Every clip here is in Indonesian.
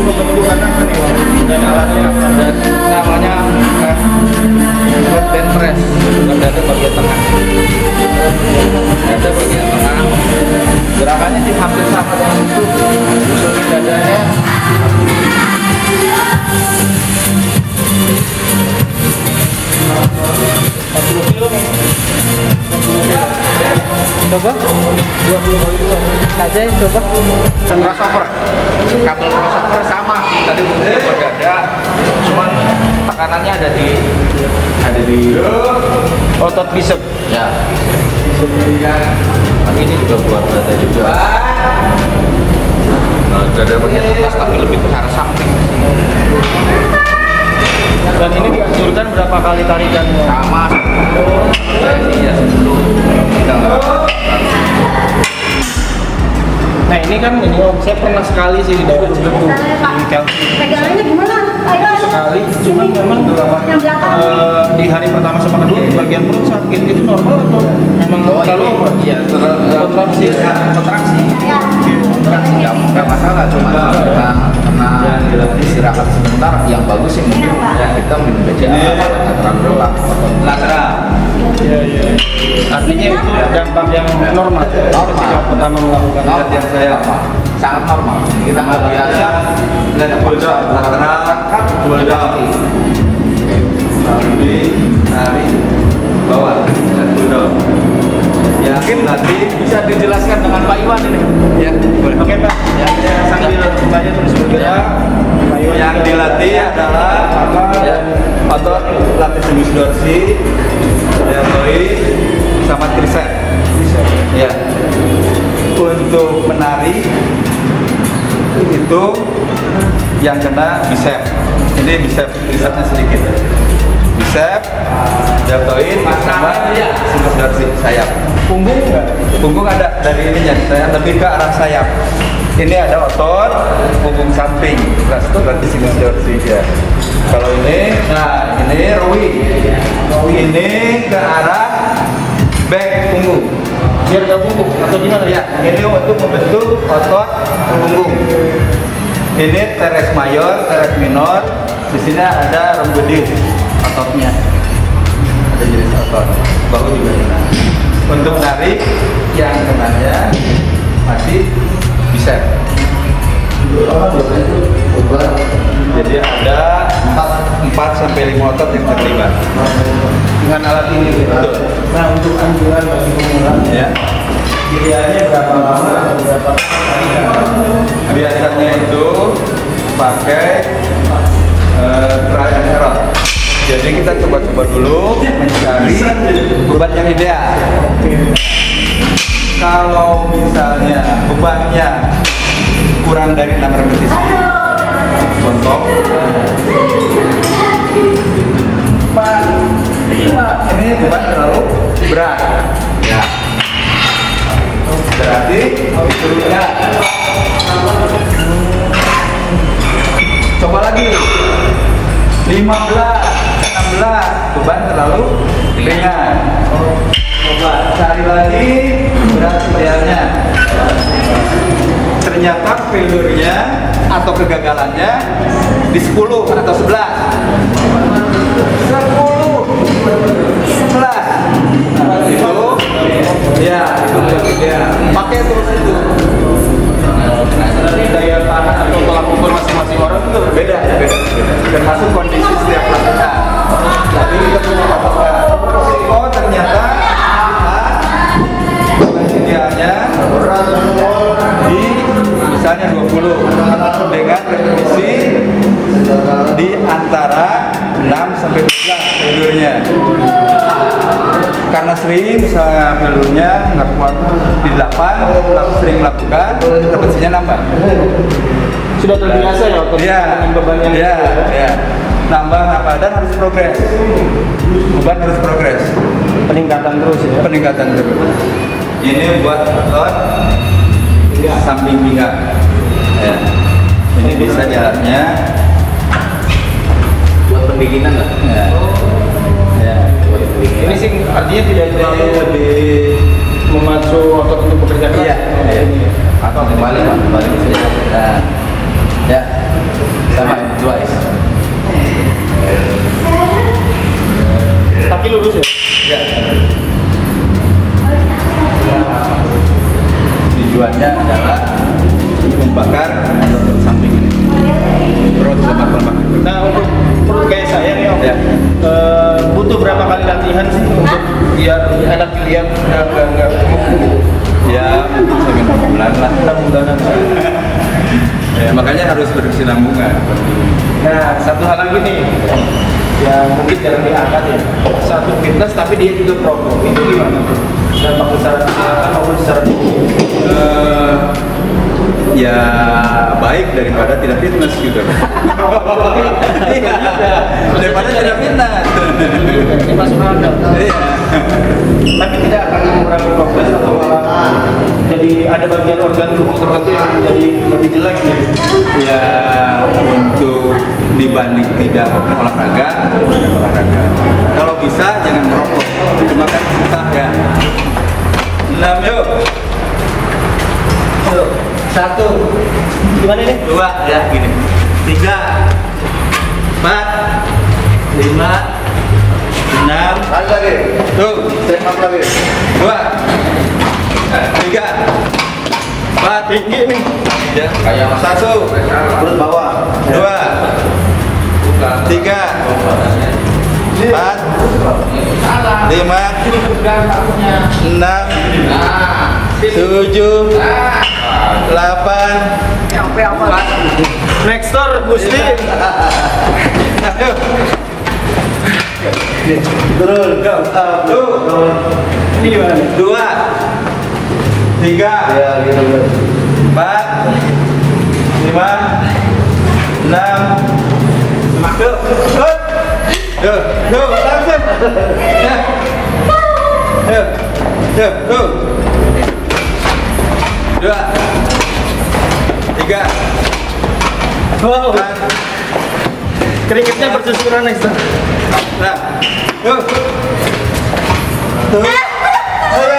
dan alatnya dan namanya band press. Dada bagian tengah. Dada bagian tengah. Gerakannya sih hampir sama dengan itu. Susunin dadanya. Coba 20 aja coba crossover, kabel crossover sama tadi untuk berdada, cuman tekanannya ada di otot bicep ya. Tapi ini juga buat dada juga. Nah, dada bagian atas tapi lebih ke arah samping. Dan ini dianjurkan berapa kali tarikan? Sama. Ini ya 10. Nah ini kan ini saya pernah sekali sih di daerah Ciletu di Chelsea. Pegangannya gimana? Sekali, cuma memang di hari pertama sama kedua di bagian perut sakit itu normal atau memang terlalu over? Iya, kontraksi. Nggak masalah, cuma karena istirahat sebentar yang bagus sih mungkin kita minum BCA lateral. Iya. Artinya itu dampak yang normal ketika pertama melakukan latihan saya sangat normal. Kita nggak biasa dan lateral tarik bawah dan bulldog. Ya, mungkin nanti bisa dijelaskan dengan Pak Iwan ini. Ya, boleh. Oke Pak, Ya, sambil saya terus bergerak. yang dilatih adalah otot latissimus dorsi, deltoid, sama tricep. Ya. Untuk menari itu yang kena bicep. Ini bicepnya sedikit. Bicep, deltoid, sama sinus dorsi sayap. Punggung enggak? Punggung ada dari ininya, saya lebih ke arah sayap. Ini ada otot punggung samping, berarti sinus dorsi ya. Kalau ini, nah ini rui. Ini ke arah back punggung. Biar nggak punggung atau gimana ya? Ini untuk membentuk otot punggung. Ini teres mayor, teres minor. Di sini ada rhomboides ototnya. Ada jenis otot. Bahu juga kena. Untuk narik yang kenanya masih bicep. Jadi ada 4 sampai 5 otot yang terlibat dengan alat ini. Betul. Nah untuk anjuran bagi pemula, Ya. idealnya berapa lama atau berapa kali? Biasanya itu pakai trial and error. Jadi kita coba-coba dulu mencari beban yang ideal. Kalau misalnya bebannya kurang dari 6 repetisi, contoh ini beban terlalu berat, ya. Berarti turunnya. Coba lagi 15, 16, beban terlalu ringan. Coba cari lagi berat idealnya. Ternyata failure-nya atau kegagalannya di 10 atau 11. 10, 11. Nah, itu ya, pakai terus itu. Daya tahan atau tolak ukur masing-masing orang itu Beda. Termasuk kondisi setiap pelatihan. Tapi kita punya patokan. Oh ternyata idealnya di misalnya 20 dengan repetisi di antara 6 sampai 12 failure-nya. Karena sering misalnya failure-nya nggak kuat di 8, sering melakukan, repetisinya nambah. sudah terbiasa ya untuk bebannya. Iya. Nambah dan harus progres. Beban harus progres. Peningkatan terus ya. Peningkatan terus. Ini buat otot samping pinggang. Ya. Ini bisa jalannya buat pendinginan lah. Ya. Buat pendinginan. Ini sih artinya tidak terlalu lebih memacu otot untuk bekerja keras. Iya. Atau kembali saja. Ya. samping ini. Perut sama kelemahan. Nah untuk perut kayak saya nih Om, Ya. butuh berapa kali latihan sih untuk biar anak dilihat nggak gemuk gitu? Ya mungkin sampai 6 bulan lah. 6 bulanan. Ya, makanya harus berkesinambungan. Nah satu hal lagi nih yang mungkin jarang diangkat ya, satu fitness tapi dia juga pro, itu gimana tuh? Dampak secara kesehatan maupun secara tubuh. Ya baik daripada tidak fitness gitu. Iya, daripada tidak fitness. Ini masuk akal. Iya. Tapi tidak akan mengurangi progres atau malah jadi ada bagian organ tubuh tertentu yang jadi lebih jelek gitu. Ya untuk dibanding tidak olahraga. Kalau bisa jangan merokok. Cuma kan susah ya. 6 yuk. Yuk. 1, Gimana ini? 2 ya gini. 3, 4, 5, 6. Lagi. Tuh. Tembak lagi. 2, 3, 4. Tinggi nih. Ya. Kayak 1, perut bawah. 2, 3, 4, 5, 6, 7, 8. Next door Gusti. Ayo. Turun. Ini gimana nih? 2, 3, Ya gitu. 4, 5, 6. Yuk, yuk, yuk, langsung. Ya. Yuk, yuk, yuk. 2, 3, Wow. Keringetnya bersusuran next door. nah, yuk. Tuh. Ayo.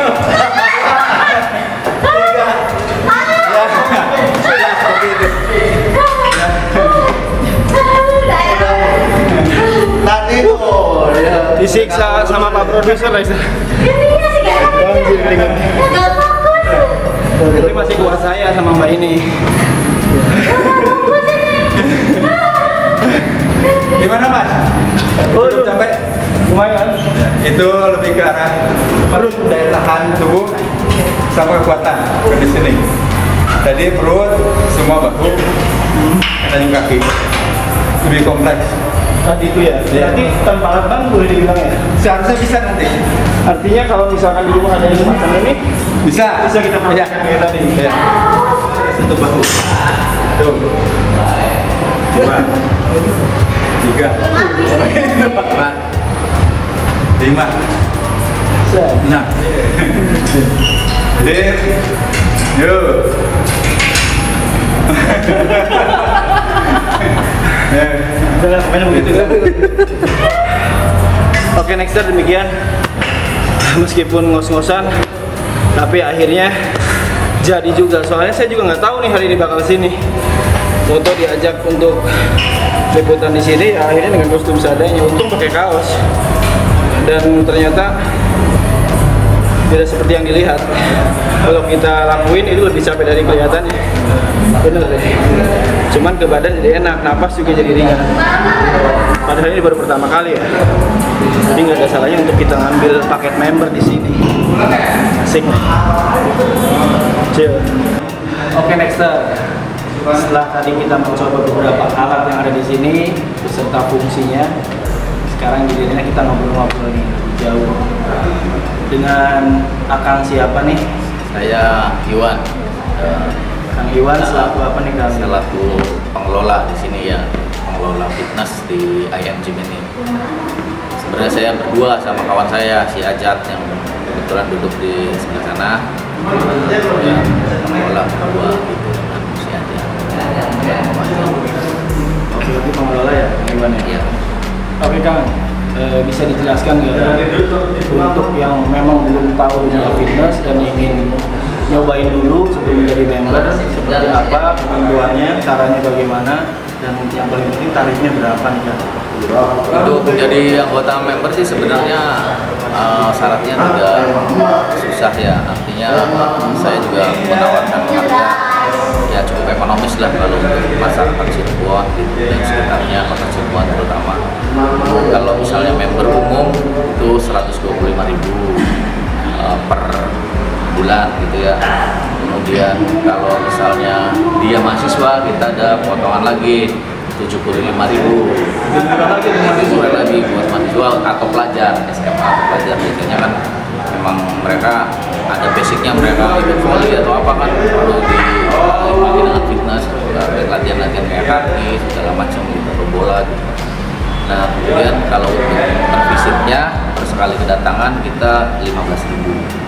3. Ya. Ya, seperti itu. Tadi tuh. Ya. Disiksa sama Pak Produser next door. Ini masih kuat saya sama Mbak ini. Gimana Mas? Udah capek? Lumayan. Itu lebih ke arah perut, daya tahan tubuh sama kekuatan conditioning. Jadi perut, semua bahu, dan kaki lebih kompleks. Tadi itu ya. Iya. Berarti tanpa alat bantu boleh dibilang ya. Seharusnya bisa nanti. Artinya kalau misalkan di rumah ada yang semacam ini, Bisa. bisa kita Ya. praktekkan kayak tadi. Ya. Satu bahu. Tuh. 2, 3, 4, 5, 6. Dip. Yuk. Jangan sampai begitu kan. Oke, nexter demikian. Meskipun ngos-ngosan, tapi akhirnya jadi juga. Soalnya saya juga nggak tahu nih hari ini bakal sini. Foto diajak untuk liputan di sini, ya akhirnya dengan kostum seadanya. Untung pakai kaos. Dan ternyata tidak seperti yang dilihat. Kalau kita lakuin itu lebih capek dari kelihatannya. Bener deh. Cuman ke badan jadi enak, napas juga jadi ringan. Padahal ini baru pertama kali ya. Jadi nggak ada salahnya untuk kita ngambil paket member di sini. Asik. Chill. Oke, nexter. Setelah tadi kita mencoba beberapa alat yang ada di sini beserta fungsinya, sekarang gilirannya kita ngobrol-ngobrol nih lebih jauh. Dengan Akang siapa nih? Saya Iwan. Kang Iwan selaku apa nih Kang? Selaku pengelola di sini ya, pengelola fitness di IM Gym ini. Sebenarnya saya berdua sama kawan saya si Ajat yang kebetulan duduk di sebelah sana. Ya, pengelola berdua gitu dengan si Ajat. Oke, berarti pengelola ya Kang Iwan ya? Iya. Oke Kang, bisa dijelaskan nggak untuk yang memang belum tahu dunia fitness dan ingin nyobain dulu sebelum menjadi member, seperti apa ketentuannya, caranya bagaimana, dan yang paling penting tarifnya berapa nih Kang? Untuk menjadi anggota member sih sebenarnya syaratnya tidak susah ya. Artinya saya juga menawarkan harga ya cukup ekonomis lah kalau untuk masyarakat Cirebon gitu, dan sekitarnya kota Cirebon terutama. Kalau misalnya member umum itu 125.000 per bulan gitu ya. Kemudian kalau misalnya dia mahasiswa, kita ada potongan lagi 75.000 lagi buat mahasiswa atau pelajar SMA atau pelajar. Biasanya kan memang mereka ada basicnya, mereka ikut volley atau apa kan, perlu dilatih dengan fitness, latihan-latihan kayak kaki segala macam gitu, bola gitu. Nah kemudian kalau untuk per visitnya per sekali kedatangan kita 15.000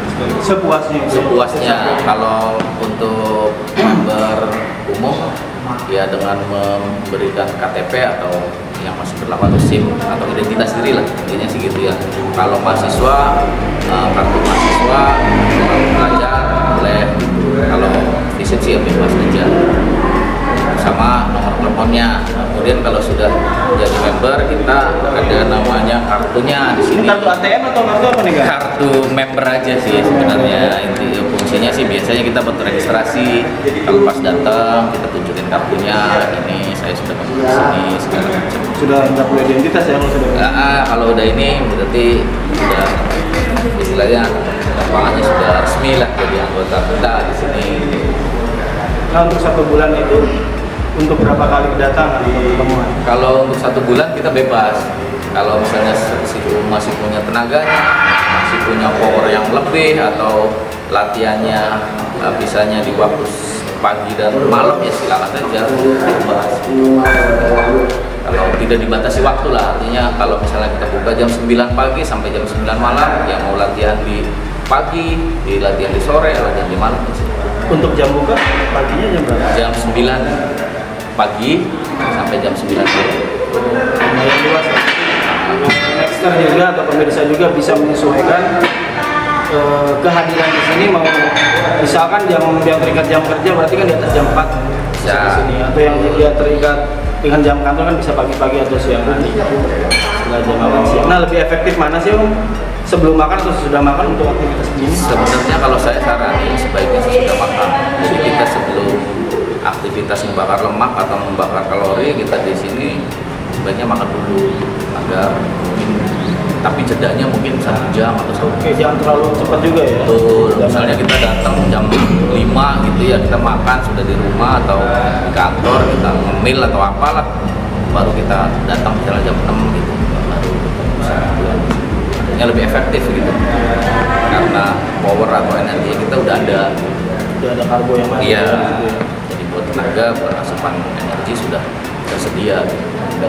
sepuasnya. Kalau untuk member umum ya dengan memberikan KTP atau yang masih berlaku atau SIM atau identitas diri lah, intinya sih gitu ya. Kalau mahasiswa kartu mahasiswa, pelajar boleh gitu. Kalau visit sih ya bebas aja, sama nomor teleponnya. Kemudian kalau sudah jadi member kita ada namanya kartunya di sini. Ini kartu ATM atau kartu apa nih, Kak? Kartu member aja sih sebenarnya. Inti fungsinya sih biasanya kita buat registrasi. Kalau pas datang kita tunjukin kartunya, ini saya sudah masuk di sini segala macam. Sudah nggak perlu identitas ya kalau sudah. Kalau udah ini berarti sudah istilahnya lapangannya sudah resmi lah jadi anggota kita di sini. Nah untuk 1 bulan itu untuk berapa kali kedatangan atau pertemuan? Kalau untuk 1 bulan kita bebas. Kalau misalnya situ masih punya tenaganya, masih punya power yang lebih, atau latihannya bisanya di waktu pagi dan malam, ya silakan saja bebas. Kalau tidak dibatasi waktu lah, artinya kalau misalnya kita buka jam 9 pagi sampai jam 9 malam, yang mau latihan di pagi, di latihan di sore, latihan di malam. Untuk jam buka paginya jam berapa? Jam 9 pagi sampai jam 9 sore. Lumayan luas ya. Nexter juga atau pemirsa juga bisa menyesuaikan kehadiran di sini, mau misalkan jam yang terikat jam kerja berarti kan di atas jam 4 bisa di sini, atau yang dia terikat dengan jam kantor kan bisa pagi-pagi atau siang hari setelah jam makan siang. Nah lebih efektif mana sih Om? Sebelum makan atau sesudah makan untuk aktivitas begini? Sebenarnya kalau saya saranin sebaiknya sesudah makan. Jadi kita sebelum aktivitas membakar lemak atau membakar kalori, kita di sini sebaiknya makan dulu agar tapi jedanya mungkin 1 jam atau 1 jam. Oke, jangan terlalu cepat juga ya. Betul. Misalnya kita datang jam 5 gitu ya, kita makan sudah di rumah atau di kantor, kita ngemil atau apalah, baru kita datang misalnya jam 6 gitu, baru bisa artinya lebih efektif gitu, karena power atau energi kita udah ada karbo yang masuk. Iya. Jadi buat tenaga, buat asupan energi sudah tersedia gitu.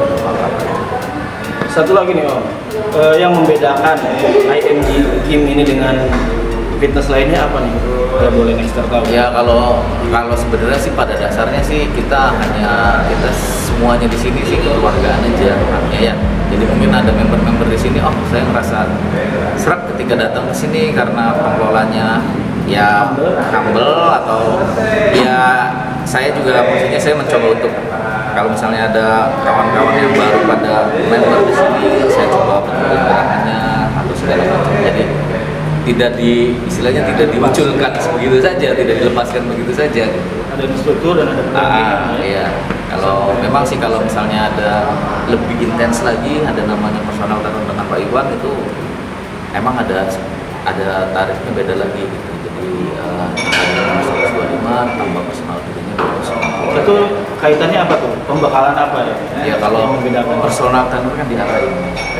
Satu lagi nih Om, yang membedakan IMG Gym ini dengan fitness lainnya apa nih? Kalau boleh Nexter tahu. Ya kalau sebenarnya sih pada dasarnya sih kita semuanya di sini sih kekeluargaan aja artinya ya. Jadi mungkin ada member-member di sini, oh saya ngerasa serak ketika datang ke sini karena pengelolanya ya humble, atau ya saya juga maksudnya saya mencoba untuk kalau misalnya ada kawan-kawan yang baru pada member di sini, saya coba bentukin gerakannya atau segala macam. Jadi istilahnya tidak dimunculkan begitu saja, tidak dilepaskan begitu saja. Ada instruktur dan ada pendamping. Iya. Kalau memang sih kalau misalnya ada lebih intens lagi, ada namanya personal trainer dengan Pak Iwan, itu emang ada tarifnya beda lagi gitu. Jadi ada 125 tambah personal trainernya 250. Itu kaitannya apa tuh? Pembekalan apa ya? Ya kalau personal trainer kan diarahin.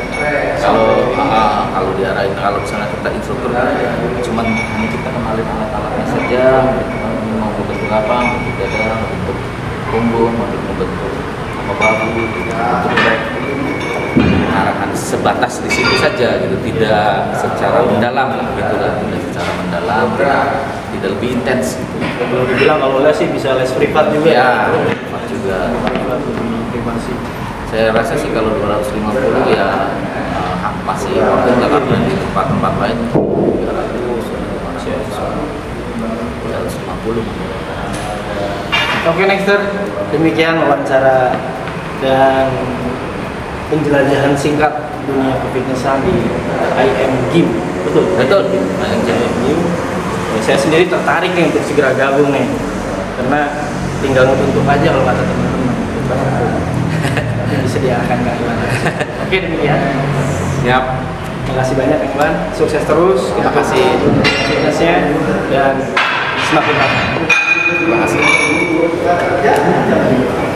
Kalau diarahin, kalau misalnya kita instruktur cuman hanya kita kenalin alat-alatnya saja, mau bentuk apa, bentuk dada, bentuk punggung, bentuk apa bahu, bentuk arahan sebatas di situ saja gitu, tidak secara mendalam gitu lah, tidak secara mendalam, tidak lebih intens gitu. Kalau dibilang kalau les sih bisa les privat juga ya, privat juga. Privasi. Saya rasa sih kalau 250 ya masih waktu nggak, karena di tempat-tempat lain 250. Oke Nexter, demikian wawancara dan penjelajahan singkat dunia kefitnessan di IM Gym. Betul. Betul. IM Gym. Saya sendiri tertarik nih untuk segera gabung nih. karena tinggal nutup aja kalau kata teman-teman. Tapi disediakan Kang Iwan. Oke, demikian. Siap. Terima kasih banyak Kang Iwan. Sukses terus. Terima kasih. Fitnessnya dan semakin baik. Terima kasih.